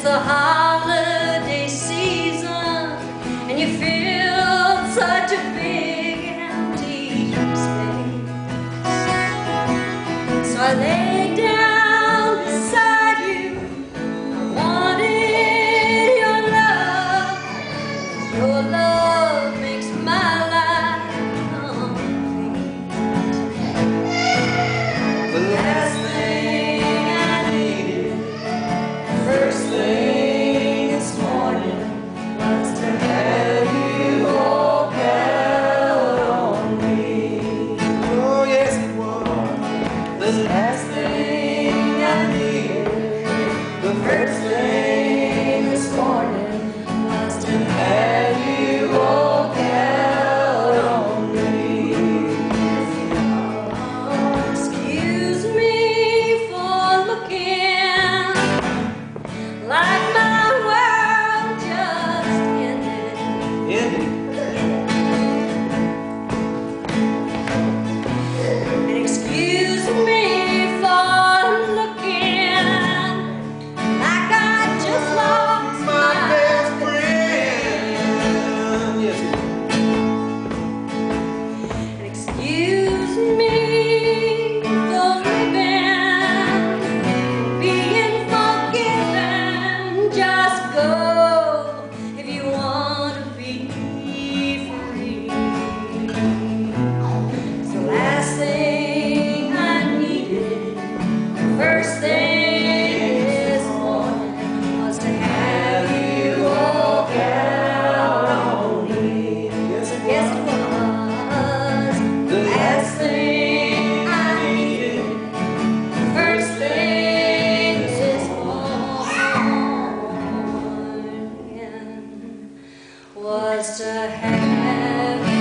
the holiday season, and you feel such a big empty space. So I lay down beside you. I wanted your love. Your love makes my life complete. The last thing I needed, first thing this morning, was to have you walk out on me. Oh, yes, it was. The last thing I needed, the first thing this morning, was to have you walk out on me. Excuse me for looking like my world just ended. And excuse me for looking like I just lost My best friend. Yes, it And excuse me for living, being forgiven. Just go if you want to be free. So last thing I needed, first thing this morning, was to have you walk out on me. Yes, it Yes, was. it was the last thing I needed, first thing this morning, was to have